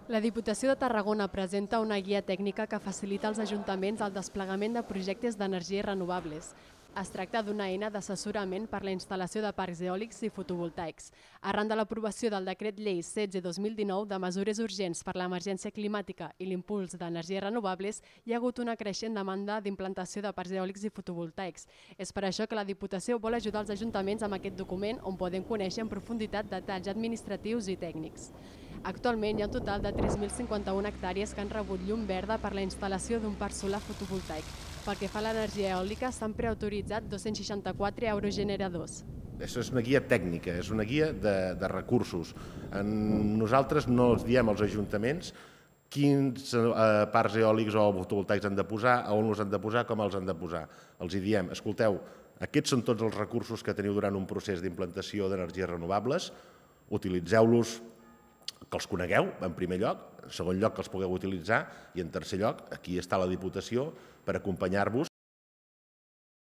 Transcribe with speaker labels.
Speaker 1: La Diputació de Tarragona presenta una guia tècnica que facilita als ajuntaments el desplegament de projectes d'energies renovables. Es tracta d'una eina d'assessorament per la instal·lació de parcs eòlics i fotovoltaics. Arran de l'aprovació del decret llei 16/2019 de mesures urgents per l'emergència climàtica i l'impuls d'energies renovables, hi ha hagut una creixent demanda d'implantació de parcs eòlics i fotovoltaics. És per això que la Diputació vol ajudar els ajuntaments amb aquest document on podem conèixer en profunditat detalls administratius i tècnics. Actualment hi ha un total de 3.051 hectàrees que han rebut llum verda per la instal·lació d'un parc solar fotovoltaic. Pel que fa a l'energia eòlica, s'han preautoritzat 264 aerogeneradors.
Speaker 2: Això és una guia tècnica, és una guia de recursos. Nosaltres no els diem als ajuntaments quins parcs eòlics o fotovoltaics han de posar, on els han de posar, com els han de posar. Els diem, escolteu, aquests són tots els recursos que teniu durant un procés d'implantació d'energies renovables, utilitzeu-los, que els conegueu, en primer lloc, en segon lloc, que els pugueu utilitzar, i en tercer lloc, aquí està la Diputació per acompanyar-vos